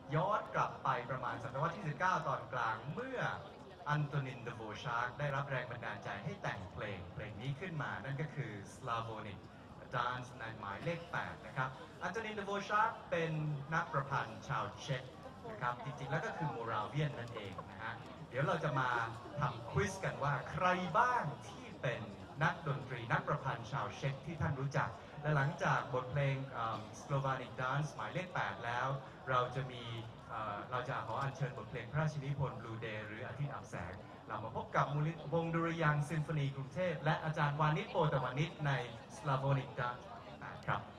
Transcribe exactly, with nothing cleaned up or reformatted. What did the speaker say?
ย้อนกลับไปประมาณศตวรรษที่สิบเก้าตอนกลางเมื่ออันโตนิน เดโวชาร์กได้รับแรงบันดาลใจให้แต่งเพลงเพลงนี้ขึ้นมานั่นก็คือ Slavonic Dance ในหมายเลขแปดนะครับอันโตนิน เดโวชาร์กเป็นนักประพันธ์ชาวเช็กนะครับจริงๆแล้วก็คือโมราเวียนนั่นเองนะฮะเดี๋ยวเราจะมาทำควิสกันว่าใครบ้างที่เป็นนักดนตรีนักประพันธ์ชาวเช็กที่ท่านรู้จักและหลังจากบทเพลง Slavonic Dance หมายเลขแปดแล้วเราจะมีเราจะขออัญเชิญบทเพลงพระราชนิพนธ์ Blue Day หรืออาทิตย์อับแสงเรามาพบกับวงดุริยางค์ซิมโฟนีกรุงเทพและอาจารย์วานิช โปตวานิชใน Slavonic Dance ครับ